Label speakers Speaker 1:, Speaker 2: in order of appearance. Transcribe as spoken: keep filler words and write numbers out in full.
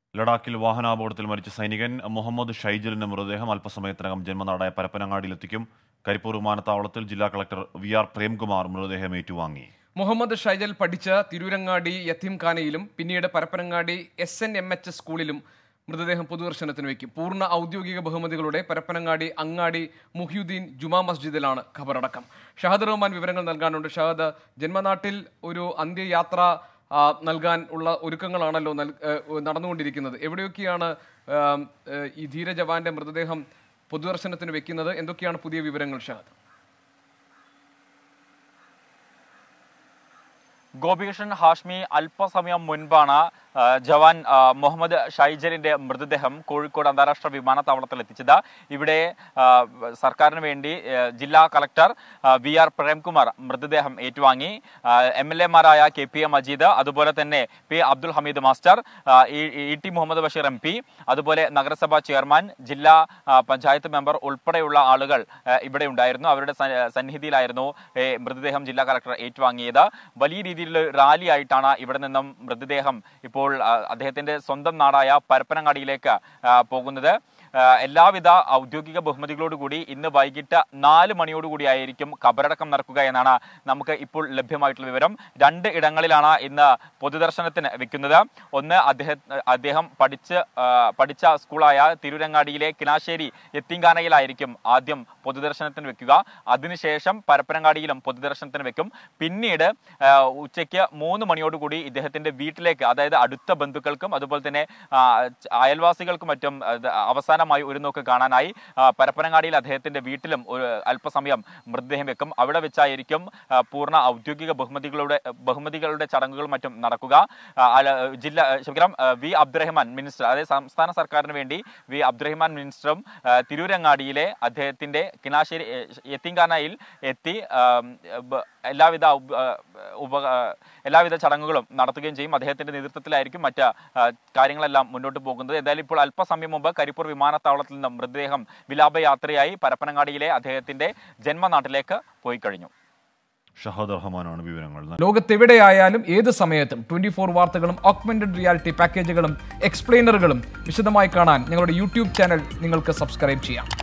Speaker 1: ലഡാക്കിൽ വാഹനാപകടത്തിൽ മരിച്ച സൈനികൻ മുഹമ്മദ് ഷൈജലിന്റെ മൃതദേഹം അല്പസമയത്തിനകം ജന്മനാടായ പരപ്പനങ്ങാടിയിലെത്തിക്കും. കരിപ്പൂർ വിമാനത്താവളത്തിൽ ജില്ലാ കളക്ടർ വി ആർ പ്രേംകുമാർ മൃതദേഹം ഏറ്റുവാങ്ങി.
Speaker 2: മുഹമ്മദ് ഷൈജൽ പഠിച്ച തിരൂരങ്ങാടി യത്തീംഖാനയിലും പിന്നീട് Parappanangadi S N M H സ്കൂളിലും മൃതദേഹം പൊതുദർശനത്തിന് വയ്ക്കും. പൂർണ്ണ ഔദ്യോഗിക ബഹുമതികളോടെ പരപ്പനങ്ങാടി അങ്ങാടി മുഹ്യുദ്ദീൻ ജുമാ മസ്ജിദിലാണ് ഖബറടക്കം. ഷഹദ് റഹ്മാൻ വിവരങ്ങൾ നൽകാനുണ്ട്. ഷഹദ്, ജന്മനാട്ടിൽ ഒരു അന്ത്യയാത്ര നൽകാൻ ഉള്ള ഒരുക്കങ്ങളാണല്ലോ നടന്നുകൊണ്ടിരിക്കുന്നത്. എവിടെയൊക്കെയാണ് ഈ ധീര ജവാന്റെ മൃതദേഹം പൊതുദർശനത്തിന് വെക്കുന്നത്? എന്തൊക്കെയാണ് പുതിയ വിവരങ്ങൾ ഷഹദ്?
Speaker 3: ഗോപികൃഷ്ണൻ, ഹാഷ്മി, അല്പസമയം മുൻപാണ് ജവാൻ മുഹമ്മദ് ഷൈജലിന്റെ മൃതദേഹം കോഴിക്കോട് അന്താരാഷ്ട്ര വിമാനത്താവളത്തിൽ എത്തിച്ചത്. ഇവിടെ സർക്കാരിന് വേണ്ടി ജില്ലാ കളക്ടർ വി ആർ പ്രേംകുമാർ മൃതദേഹം ഏറ്റുവാങ്ങി. എം എൽ എമാരായ കെ പി എ മജീദ്, അതുപോലെ തന്നെ P Abdul Hameed master, E T Muhammad Basheer M P, അതുപോലെ നഗരസഭാ ചെയർമാൻ, ജില്ലാ പഞ്ചായത്ത് മെമ്പർ ഉൾപ്പെടെയുള്ള ആളുകൾ ഇവിടെ ഉണ്ടായിരുന്നു. അവരുടെ സന്നിധിയിലായിരുന്നു മൃതദേഹം ജില്ലാ കളക്ടർ ഏറ്റുവാങ്ങിയത്. വലിയ രീതിയിലുള്ള റാലി ആയിട്ടാണ് ഇവിടെ നിന്നും മൃതദേഹം ഇപ്പോൾ അദ്ദേഹത്തിന്റെ സ്വന്തം നാടായ പരപ്പനങ്ങാടിയിലേക്ക് പോകുന്നത്. എല്ലാവിധ ഔദ്യോഗിക ബഹുമതികളോടുകൂടി ഇന്ന് വൈകിട്ട് നാല് മണിയോടുകൂടി ആയിരിക്കും ഖബറടക്കം നടക്കുക എന്നാണ് നമുക്ക് ഇപ്പോൾ ലഭ്യമായിട്ടുള്ള വിവരം. രണ്ട് ഇടങ്ങളിലാണ് ഇന്ന് പൊതുദർശനത്തിന് വെക്കുന്നത്. ഒന്ന് അദ്ദേഹം അദ്ദേഹം പഠിച്ച് പഠിച്ച സ്കൂളായ തിരൂരങ്ങാടിയിലെ കിനാശ്ശേരി യത്തീംഖാനയിലായിരിക്കും ആദ്യം പൊതുദർശനത്തിന് വെക്കുക. അതിനുശേഷം പരപ്പനങ്ങാടിയിലും പൊതുദർശനത്തിന് വെക്കും. പിന്നീട് ഉച്ചയ്ക്ക് മൂന്ന് മണിയോടുകൂടി ഇദ്ദേഹത്തിന്റെ വീട്ടിലേക്ക്, അതായത് അടുത്ത ബന്ധുക്കൾക്കും അതുപോലെ തന്നെ അയൽവാസികൾക്കും മറ്റും അവസാന ഒരു നോക്ക് കാണാനായി പരപ്പനങ്ങാടിയിൽ അദ്ദേഹത്തിന്റെ വീട്ടിലും ഒരു അല്പസമയം മൃതദേഹം വെക്കും. അവിടെ വെച്ചായിരിക്കും പൂർണ്ണ ഔദ്യോഗിക ബഹുമതികളുടെ ബഹുമതികളുടെ ചടങ്ങുകളും മറ്റും നടക്കുക. ജില്ലാ ശിവഗ്രാം വി അബ്ദുറഹ്മാൻ മിനിസ്റ്റർ, അതായത് സംസ്ഥാന സർക്കാരിന് വേണ്ടി വി അബ്ദുറഹ്മാൻ മിനിസ്റ്ററും തിരൂരങ്ങാടിയിലെ അദ്ദേഹത്തിന്റെ കിനാശ്ശേരി യത്തീംഖാനയിൽ എത്തി എല്ലാവിധ ഉപ എല്ലാവിധ ചടങ്ങുകളും നടത്തുകയും ചെയ്യും. അദ്ദേഹത്തിന്റെ നേതൃത്വത്തിലായിരിക്കും മറ്റ് കാര്യങ്ങളെല്ലാം മുന്നോട്ട് പോകുന്നത്. എന്തായാലും ഇപ്പോൾ അല്പസമയം മുമ്പ് കരിപ്പൂർ വിമാനത്താവളത്തിൽ നിന്നും മൃതദേഹം വിലാപയാത്രയായി പരപ്പനങ്ങാടിയിലെ അദ്ദേഹത്തിന്റെ ജന്മനാട്ടിലേക്ക് പോയി കഴിഞ്ഞു.
Speaker 1: ഷഹദ് റഹ്മാനാണ് വിവരങ്ങൾ.
Speaker 2: ലോകത്തെവിടെയായാലും ഏത് സമയത്തും ട്വന്റി ഫോർ വാർത്തകളും ഓഗ്മെന്റഡ് റിയാലിറ്റി പാക്കേജുകളും എക്സ്പ്ലെയിനറുകളും വിശദമായി കാണാൻ ഞങ്ങളുടെ യൂട്യൂബ് ചാനൽ നിങ്ങൾക്ക് സബ്സ്ക്രൈബ് ചെയ്യാം.